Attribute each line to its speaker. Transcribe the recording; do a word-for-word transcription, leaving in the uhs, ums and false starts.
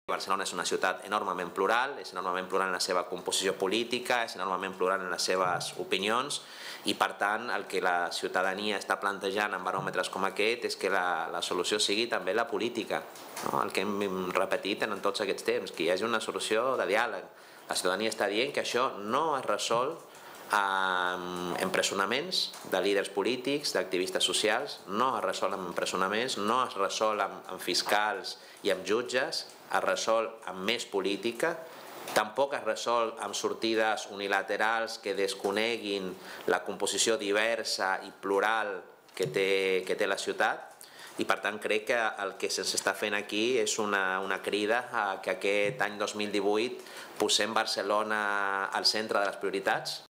Speaker 1: Barcelona és una ciutat enormement plural, és enormement plural en la seva composició política, és enormement plural en les seves opinions i, per tant, el que la ciutadania està plantejant en baròmetres com aquest és que la, la solució sigui també la política, no? El que hem repetit en tots aquests temps, que hi hagi una solució de diàleg. La ciutadania està dient que això no es resol amb empresonaments de líders polítics, d'activistes socials, no es resol amb empresonaments, no es resol amb, amb fiscals i amb jutges, es resol amb més política, tampoc es resol amb sortides unilaterals que desconeguin la composició diversa i plural que té, que té la ciutat, i per tant crec que el que s'està fent aquí és una, una crida a que aquest any dos mil divuit posem Barcelona al centre de les prioritats,